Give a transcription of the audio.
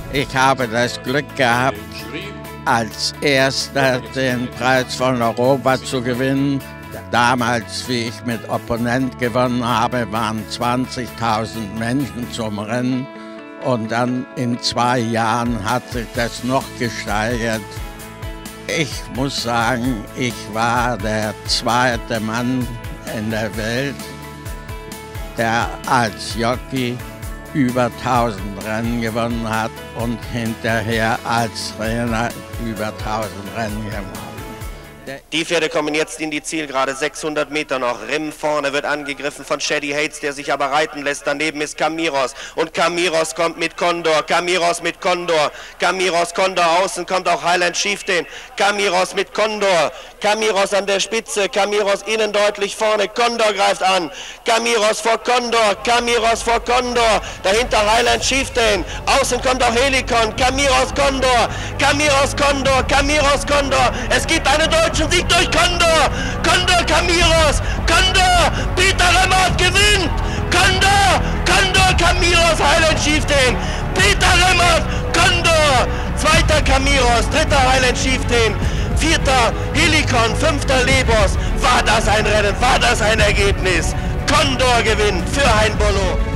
Ich habe das Glück gehabt, als Erster den Preis von Europa zu gewinnen. Damals, wie ich mit Opponent gewonnen habe, waren 20.000 Menschen zum Rennen. Und dann in 2 Jahren hat sich das noch gesteigert. Ich muss sagen, ich war der zweite Mann in der Welt, der als Jockey über 1000 Rennen gewonnen hat und hinterher als Trainer über 1000 Rennen gewonnen. Die Pferde kommen jetzt in die Zielgerade, 600 Meter noch. Rim vorne wird angegriffen von Shady Hates, der sich aber reiten lässt. Daneben ist Camiros und Camiros kommt mit Condor. Camiros mit Condor. Camiros, Condor außen, kommt auch Highland Chieftain. Camiros mit Condor. Camiros an der Spitze. Camiros innen deutlich vorne. Condor greift an. Camiros vor Condor. Camiros vor Condor. Dahinter Highland Chieftain. Außen kommt auch Helicon. Camiros, Condor. Camiros, Condor. Camiros, Condor. Es gibt einen deutschen Sieg durch Condor. Condor, Camiros. Condor. Peter Remmert gewinnt. Condor. Condor, Camiros, Highland Chieftain. Peter Remmert. Condor. Zweiter Camiros. Dritter Highland Chieftain. Vierter Helicon. Fünfter Lebos. War das ein Rennen? War das ein Ergebnis? Condor gewinnt für Hein Bolo.